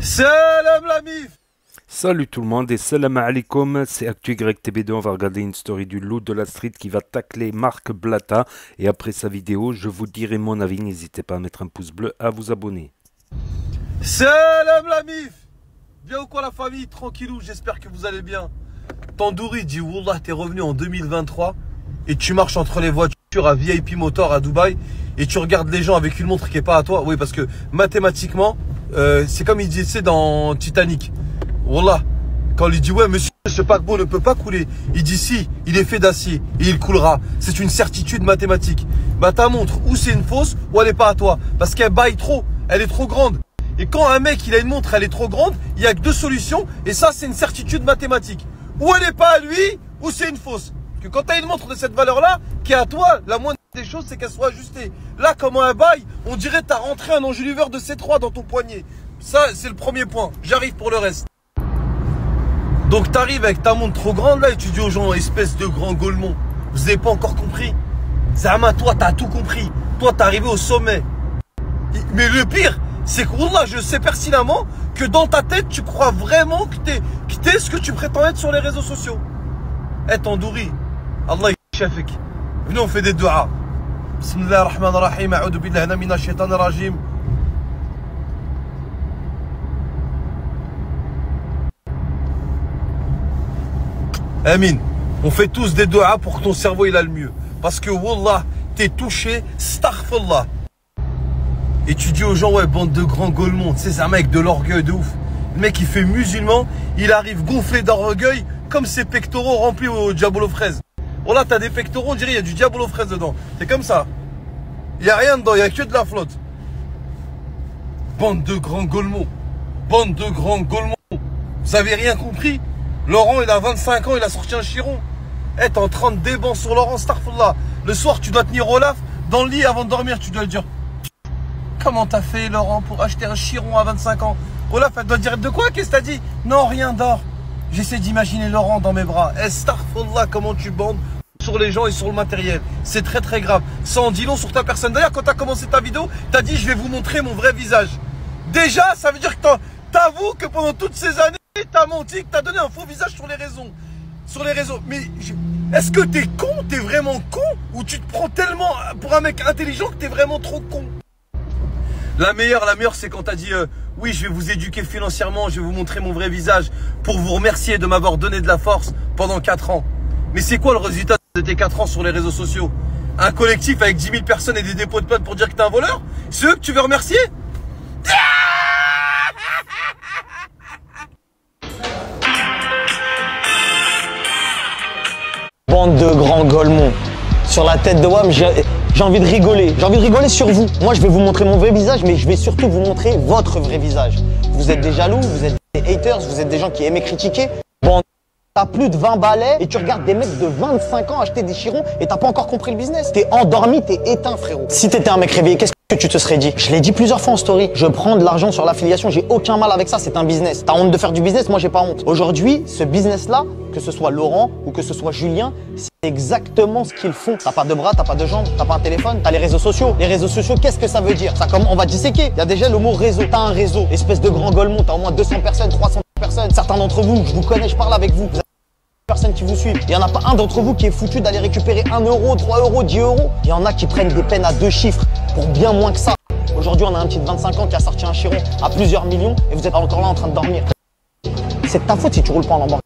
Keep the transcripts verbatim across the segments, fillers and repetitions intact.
Salam la mif. Salut tout le monde et salam alaikum, c'est ActuYTB deux, on va regarder une story du loup de la street qui va tacler Marc Blatta et après sa vidéo je vous dirai mon avis, n'hésitez pas à mettre un pouce bleu, à vous abonner. Salam la mif. Bien ou quoi la famille, tranquillou, j'espère que vous allez bien. Tandouri dit Wallah t'es revenu en deux mille vingt-trois et tu marches entre les voitures à V I P Motor à Dubaï et tu regardes les gens avec une montre qui est pas à toi. Oui parce que mathématiquement euh, c'est comme il disait dans Titanic. Wallah, quand il dit ouais monsieur ce paquebot ne peut pas couler, il dit si, il est fait d'acier et il coulera. C'est une certitude mathématique. Bah ta montre ou c'est une fausse ou elle est pas à toi parce qu'elle baille trop, elle est trop grande. Et quand un mec il a une montre elle est trop grande, il y a que deux solutions et ça c'est une certitude mathématique. Ou elle n'est pas à lui ou c'est une fausse. Parce que quand tu as une montre de cette valeur là qui est à toi, la moindre des choses c'est qu'elle soit ajustée. Là comment elle baille, on dirait que tu as rentré un enjoliveur de C trois dans ton poignet. Ça c'est le premier point, j'arrive pour le reste. Donc tu arrives avec ta montre trop grande là et tu dis aux gens espèce de grand golemon, vous n'avez pas encore compris. Zama, toi t'as tout compris, toi t'es arrivé au sommet. Mais le pire c'est que Wallah, je sais pertinemment que dans ta tête tu crois vraiment que t'es que t'es ce que tu prétends être sur les réseaux sociaux. Eh Tandouri, Allah yashafik. Venez on fait des doigts. Bismillah ar-Rahman ar-Rahim, a'udhu billahi minash shaitanir rajim. Amin. On fait tous des doigts pour que ton cerveau il a le mieux. Parce que Wallah, t'es touché, astaghfirullah. Et tu dis aux gens, ouais, bande de grands golemons, tu sais, c'est un mec de l'orgueil de ouf. Le mec, il fait musulman, il arrive gonflé d'orgueil, comme ses pectoraux remplis au diable aux fraises. Voilà, t'as des pectoraux, on dirait, il y a du diable aux fraises dedans. C'est comme ça. Il n'y a rien dedans, il n'y a que de la flotte. Bande de grands golemons. Bande de grands golemons. Vous avez rien compris? Laurent, il a vingt-cinq ans, il a sorti un chiron. Eh, t'es en train de débancer sur Laurent, astaghfirullah. Le soir, tu dois tenir Olaf dans le lit avant de dormir, tu dois le dire. Comment t'as fait Laurent pour acheter un chiron à vingt-cinq ans? Olaf, elle doit dire de quoi? Qu'est-ce que t'as dit? Non, rien, dors. J'essaie d'imaginer Laurent dans mes bras. Astaghfirullah, comment tu bandes sur les gens et sur le matériel. C'est très très grave. Ça en dit long sur ta personne. D'ailleurs, quand t'as commencé ta vidéo, t'as dit je vais vous montrer mon vrai visage. Déjà, ça veut dire que t'avoues que pendant toutes ces années, t'as menti, que t'as donné un faux visage sur les réseaux. Sur les réseaux. Mais est-ce que t'es con? T'es vraiment con? Ou tu te prends tellement pour un mec intelligent que t'es vraiment trop con? La meilleure, la meilleure, c'est quand t'as dit euh, oui, je vais vous éduquer financièrement, je vais vous montrer mon vrai visage pour vous remercier de m'avoir donné de la force pendant quatre ans. Mais c'est quoi le résultat de tes quatre ans sur les réseaux sociaux? Un collectif avec dix mille personnes et des dépôts de plainte pour dire que t'es un voleur? C'est eux que tu veux remercier? Bande de grands golemons. Sur la tête de Wam, j'ai envie de rigoler. J'ai envie de rigoler sur vous. Moi, je vais vous montrer mon vrai visage, mais je vais surtout vous montrer votre vrai visage. Vous êtes des jaloux, vous êtes des haters, vous êtes des gens qui aiment critiquer. Bon, t'as plus de vingt balais et tu regardes des mecs de vingt-cinq ans acheter des chirons et t'as pas encore compris le business. T'es endormi, t'es éteint, frérot. Si t'étais un mec réveillé, qu'est-ce que tu te serais dit? Je l'ai dit plusieurs fois en story. Je prends de l'argent sur l'affiliation, j'ai aucun mal avec ça, c'est un business. T'as honte de faire du business, moi j'ai pas honte. Aujourd'hui, ce business-là, que ce soit Laurent ou que ce soit Julien, c'est exactement ce qu'ils font. T'as pas de bras, t'as pas de jambes, t'as pas un téléphone, t'as les réseaux sociaux. Les réseaux sociaux, qu'est-ce que ça veut dire? Ça, comme on va disséquer. Il y a déjà le mot réseau. T'as un réseau, espèce de grand golemon, t'as au moins deux cents personnes, trois cents personnes. Certains d'entre vous, je vous connais, je parle avec vous. Vous avez personnes qui vous suivent. Il y en a pas un d'entre vous qui est foutu d'aller récupérer un euro, trois euros, dix euros. Il y en a qui prennent des peines à deux chiffres pour bien moins que ça. Aujourd'hui, on a un petit de vingt-cinq ans qui a sorti un chiron à plusieurs millions et vous êtes encore là en train de dormir. C'est de ta faute si tu roules pas en Lamborghini.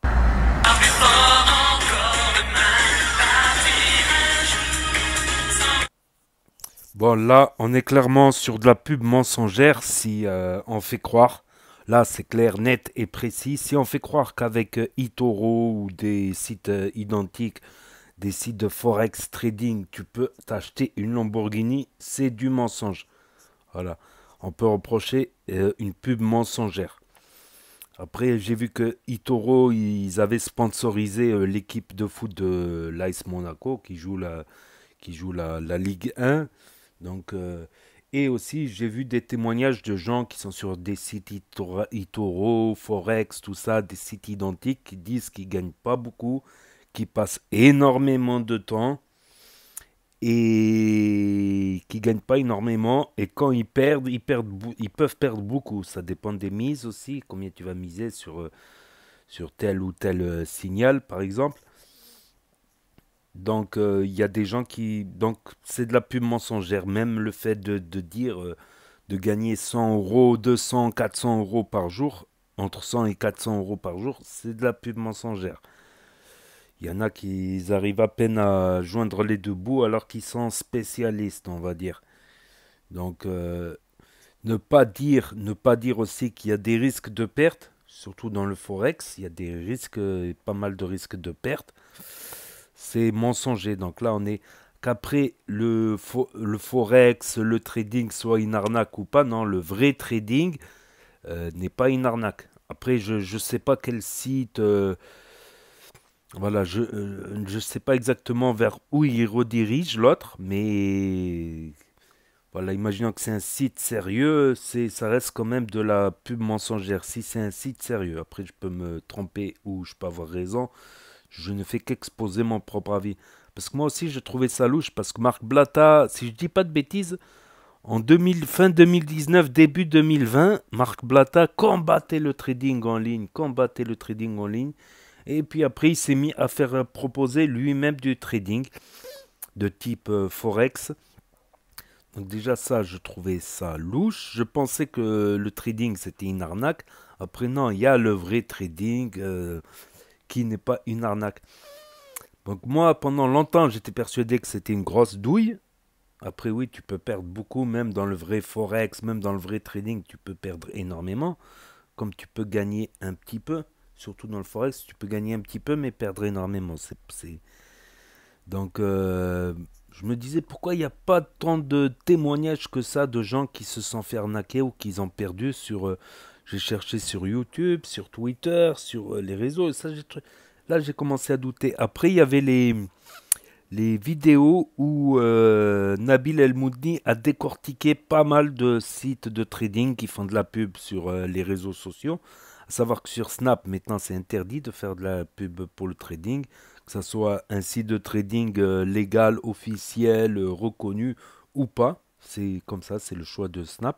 Bon là, on est clairement sur de la pub mensongère si euh, on fait croire. Là, c'est clair, net et précis. Si on fait croire qu'avec euh, eToro ou des sites euh, identiques, des sites de Forex Trading, tu peux t'acheter une Lamborghini, c'est du mensonge. Voilà, on peut reprocher euh, une pub mensongère. Après, j'ai vu que eToro, ils avaient sponsorisé euh, l'équipe de foot de l'A S Monaco qui joue la, qui joue la, la Ligue un. Donc, euh, et aussi, j'ai vu des témoignages de gens qui sont sur des sites eToro, Forex, tout ça, des sites identiques qui disent qu'ils ne gagnent pas beaucoup, qui passent énormément de temps et qui gagnent pas énormément. Et quand ils perdent, ils perdent, bou- ils peuvent perdre beaucoup. Ça dépend des mises aussi, combien tu vas miser sur, euh, sur tel ou tel euh, signal, par exemple. Donc, euh, il y a des gens qui... Donc, c'est de la pub mensongère. Même le fait de, de dire euh, de gagner cent euros, deux cents, quatre cents euros par jour, entre cent et quatre cents euros par jour, c'est de la pub mensongère. Il y en a qui arrivent à peine à joindre les deux bouts alors qu'ils sont spécialistes, on va dire. Donc, euh, ne pas dire, ne pas dire aussi qu'il y a des risques de perte, surtout dans le forex, il y a des risques, euh, pas mal de risques de perte. C'est mensonger. Donc là, on est qu'après le, fo- le forex, le trading soit une arnaque ou pas. Non, le vrai trading euh, n'est pas une arnaque. Après, je ne sais pas quel site, euh, voilà, je ne sais pas exactement vers où il redirige l'autre, mais voilà, imaginons que c'est un site sérieux, c'est, ça reste quand même de la pub mensongère. Si c'est un site sérieux, après je peux me tromper ou je peux avoir raison. Je ne fais qu'exposer mon propre avis. Parce que moi aussi, je trouvais ça louche. Parce que Marc Blatta, si je dis pas de bêtises, en deux mille, fin deux mille dix-neuf, début deux mille vingt, Marc Blatta combattait le trading en ligne. Combattait le trading en ligne. Et puis après, il s'est mis à faire euh, proposer lui-même du trading de type euh, Forex. Donc déjà ça, je trouvais ça louche. Je pensais que le trading, c'était une arnaque. Après, non, il y a le vrai trading euh, qui n'est pas une arnaque. Donc moi, pendant longtemps, j'étais persuadé que c'était une grosse douille. Après, oui, tu peux perdre beaucoup, même dans le vrai forex, même dans le vrai trading, tu peux perdre énormément. Comme tu peux gagner un petit peu, surtout dans le forex, tu peux gagner un petit peu, mais perdre énormément. C'est, c'est... Donc, euh, je me disais, pourquoi il n'y a pas tant de témoignages que ça de gens qui se sont fait arnaquer ou qui ont perdu sur... euh, j'ai cherché sur YouTube, sur Twitter, sur euh, les réseaux, et ça, j'ai tr- là, j'ai commencé à douter. Après, il y avait les les vidéos où euh, Nabil El Moudni a décortiqué pas mal de sites de trading qui font de la pub sur euh, les réseaux sociaux. À savoir que sur Snap, maintenant, c'est interdit de faire de la pub pour le trading, que ce soit un site de trading euh, légal, officiel, euh, reconnu ou pas. C'est comme ça, c'est le choix de Snap.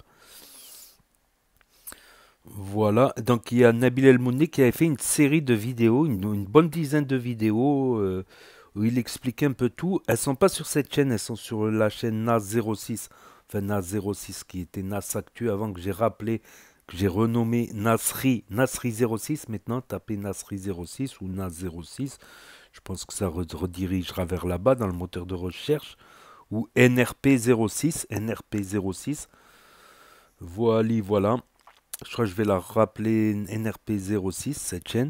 Voilà, donc il y a Nabil El Moudni qui avait fait une série de vidéos, une, une bonne dizaine de vidéos euh, où il expliquait un peu tout. Elles sont pas sur cette chaîne, elles sont sur la chaîne Nas zéro six, enfin Nas zéro six qui était Nas Actu avant que j'ai rappelé, que j'ai renommé Nasri, Nasri zéro six. Maintenant, tapez Nasri zéro six ou Nas zéro six. Je pense que ça re- redirigera vers là-bas dans le moteur de recherche. Ou N R P zéro six, N R P zéro six. Voilà, voilà. Je crois que je vais la rappeler N R P zéro six, cette chaîne.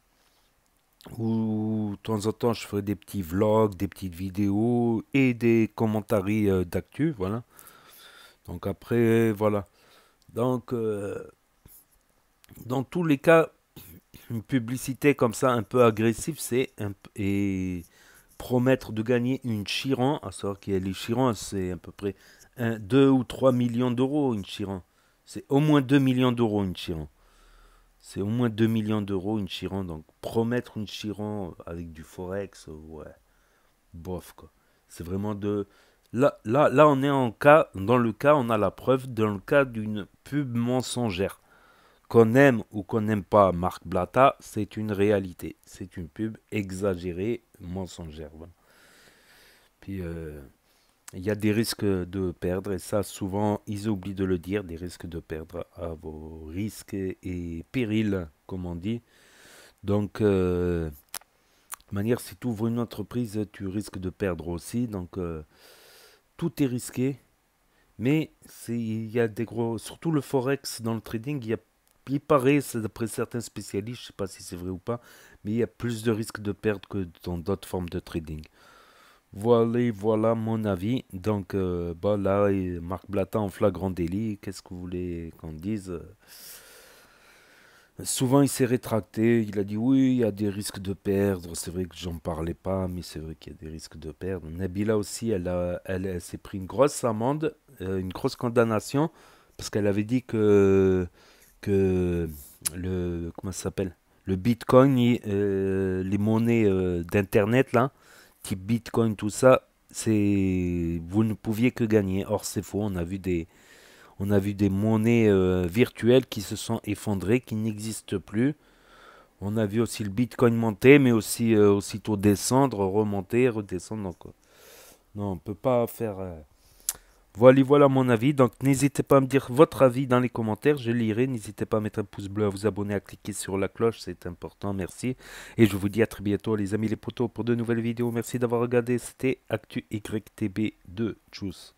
Où de temps en temps je ferai des petits vlogs, des petites vidéos et des commentaires euh, d'actu. Voilà. Donc après, voilà. Donc, euh, dans tous les cas, une publicité comme ça, un peu agressive, c'est un p- et promettre de gagner une Chiran. À savoir qu'il y a les Chirans, c'est à peu près un, deux ou trois millions d'euros une Chiran. C'est au moins deux millions d'euros une Chiran. C'est au moins deux millions d'euros une Chiron. Donc promettre une Chiron avec du Forex, euh, ouais, bof quoi. C'est vraiment de... Là, là, là, on est en cas, dans le cas, on a la preuve, dans le cas d'une pub mensongère. Qu'on aime ou qu'on n'aime pas Marc Blatta, c'est une réalité. C'est une pub exagérée, mensongère. Voilà. Puis, euh, il y a des risques de perdre, et ça, souvent, ils oublient de le dire, des risques de perdre à vos risques et, et périls, comme on dit. Donc, euh, de manière, si tu ouvres une entreprise, tu risques de perdre aussi. Donc, euh, tout est risqué, mais c'est, il y a des gros... Surtout le Forex, dans le trading, il y a, il paraît, c'est d'après certains spécialistes, je ne sais pas si c'est vrai ou pas, mais il y a plus de risques de perdre que dans d'autres formes de trading. Voilà, voilà mon avis. Donc, euh, bah là, et Marc Blatta en flagrant délit. Qu'est-ce que vous voulez qu'on dise? Souvent, il s'est rétracté. Il a dit oui, il y a des risques de perdre. C'est vrai que j'en parlais pas, mais c'est vrai qu'il y a des risques de perdre. Nabila aussi, elle, a, elle, elle s'est pris une grosse amende, euh, une grosse condamnation, parce qu'elle avait dit que, que le, comment ça s'appelle? Le Bitcoin, il- euh, les monnaies euh, d'Internet, là, type Bitcoin, tout ça, c'est vous ne pouviez que gagner. Or c'est faux, on a vu des on a vu des monnaies euh, virtuelles qui se sont effondrées, qui n'existent plus. On a vu aussi le Bitcoin monter, mais aussi euh, aussitôt descendre, remonter, redescendre. Donc euh, non, on peut pas faire. euh, Voilà, voilà mon avis. Donc n'hésitez pas à me dire votre avis dans les commentaires, je lirai. N'hésitez pas à mettre un pouce bleu, à vous abonner, à cliquer sur la cloche, c'est important, merci. Et je vous dis à très bientôt les amis les potos pour de nouvelles vidéos. Merci d'avoir regardé, c'était Actu Y T B de Tchuss.